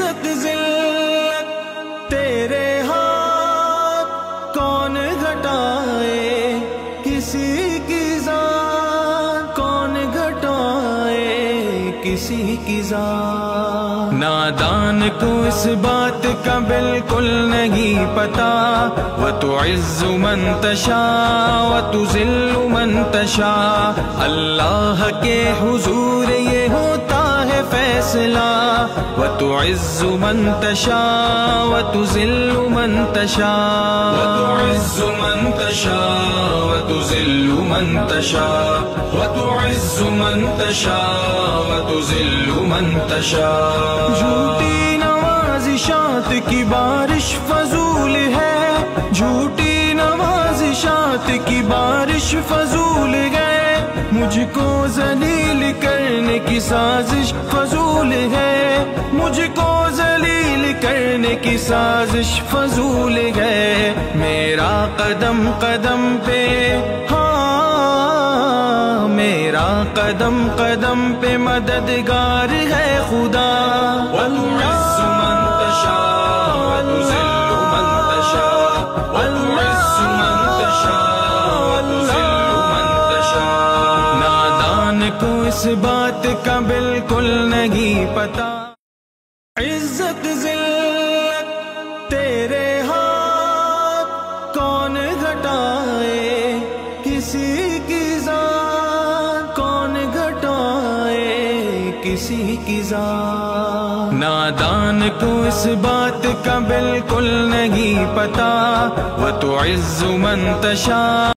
عزت ذلت تیرے ہاتھ کون گھٹائے، کسی کی ذات کون گھٹائے، کسی کی ذات۔ نادان کو اس بات کا بالکل نہیں پتا، وَتُعِزُّ مَن تَشَاءُ وَتُذِلُّ مَن تَشَاءُ، اللہ کے حضور یہ ہوتا ہے فیصلہ، وَتُعِزُّ مَن تَشَاءُ وَتُذِلُّ مَن تَشَاءُ، وَتُعِزُّ مَن تَشَاءُ وَتُذِلُّ مَن تَشَاءُ، وَتُعِزُّ مَن تَشَاءُ وَتُذِلُّ مَن تَشَاءُ۔ جھوٹی نوازشات کی بارش فضول ہے، جھوٹی نوازشات کی بارش فضول ہے، مجھ کو ذلیل کرنے کی سازش فضول ہے، مجھ کو ذلیل کرنے کی سازش فضول ہے، میرا قدم قدم پہ ہاں، میرا قدم قدم پہ مددگار ہے خدا۔ وَتُعِزُّ مَن تَشَاءُ وَتُذِلُّ مَن تَشَاءُ، وَتُعِزُّ مَن تَشَاءُ وَتُذِلُّ مَن تَشَاءُ۔ نادان کو اس بات کا بالکل نہیں پتا، عزت ذلت تیرے ہاتھ کون گھٹائے، کسی کی ذات کون گھٹائے، کسی کی ذات۔ نادان کو اس بات کا بالکل نہیں پتا، وَتُعِزُّ مَن تَشَاءُ